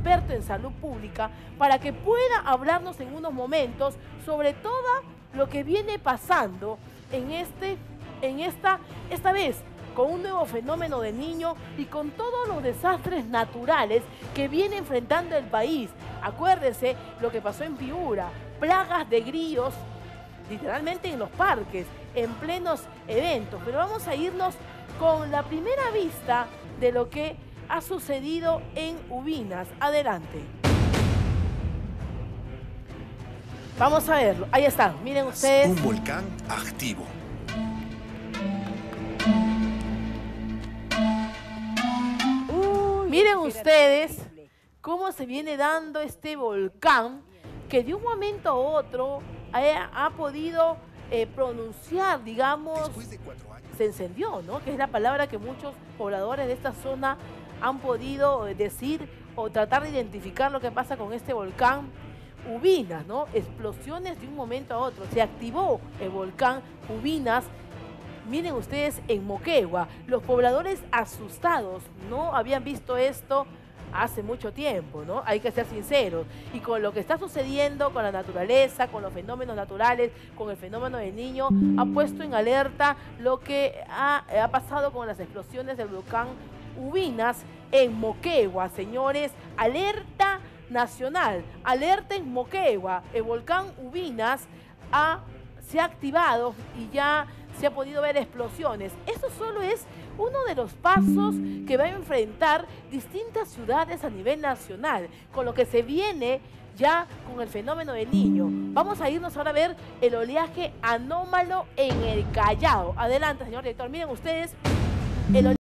experto en salud pública, para que pueda hablarnos en unos momentos sobre todo lo que viene pasando esta vez, con un nuevo fenómeno de Niño y con todos los desastres naturales que viene enfrentando el país. Acuérdese lo que pasó en Piura, plagas de grillos, literalmente en los parques, en plenos eventos. Pero vamos a irnos con la primera vista de lo que ha sucedido en Ubinas. Adelante. Vamos a verlo. Ahí está. Miren ustedes. Un volcán activo. Miren ustedes cómo se viene dando este volcán que de un momento a otro ha podido pronunciar, digamos, se encendió, ¿no? Que es la palabra que muchos pobladores de esta zona han podido decir o tratar de identificar lo que pasa con este volcán Ubinas, ¿no? Explosiones de un momento a otro. Se activó el volcán Ubinas. Miren ustedes en Moquegua, los pobladores asustados, no habían visto esto hace mucho tiempo, ¿no? Hay que ser sinceros. Y con lo que está sucediendo con la naturaleza, con los fenómenos naturales, con el fenómeno del Niño, ha puesto en alerta lo que ha pasado con las explosiones del volcán Ubinas en Moquegua, señores. Alerta nacional, alerta en Moquegua. El volcán Ubinas se ha activado y ya se ha podido ver explosiones. Eso solo es uno de los pasos que va a enfrentar distintas ciudades a nivel nacional, con lo que se viene ya con el fenómeno del Niño. Vamos a irnos ahora a ver el oleaje anómalo en el Callao. Adelante, señor director. Miren ustedes el